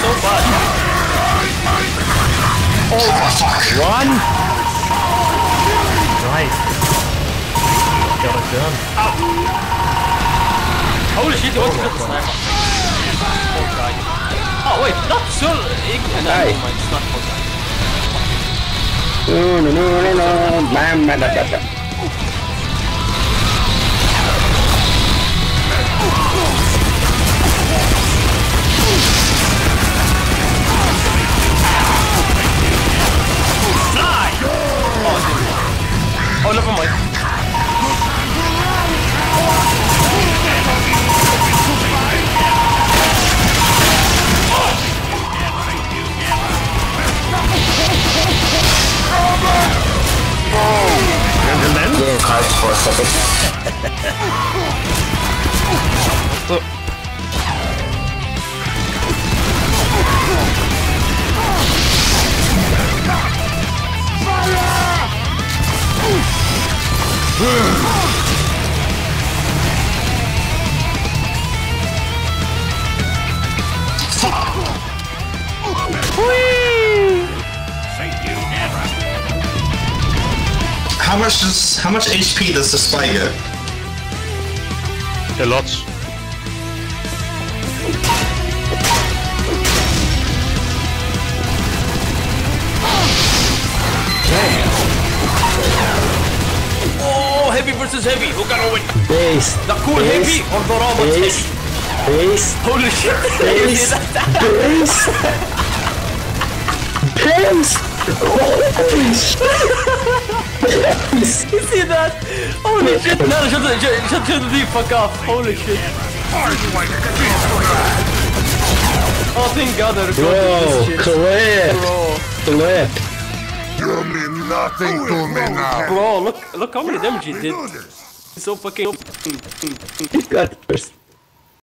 so bad. Oh fuck. One. Nice. Got it done. Holy shit, you want to get the sniper. Oh god. Oh wait, that's so ignorant. Never mind, it's not for that. No. Oh, never mind. Gentlemen? Cards for a second. How much HP does the spy get? A lot. Oh, heavy versus heavy. Who gonna win? Base. The cool heavy or the robot heavy? Base. Holy shit. Base. Base. Base. Holy shit. You see that? Holy shit. No, shut the fuck off. Holy shit. Oh, thank God I recorded this shit. Clip. You mean nothing to me now. Bro, look how many damage he did. He's so fucking... He got first.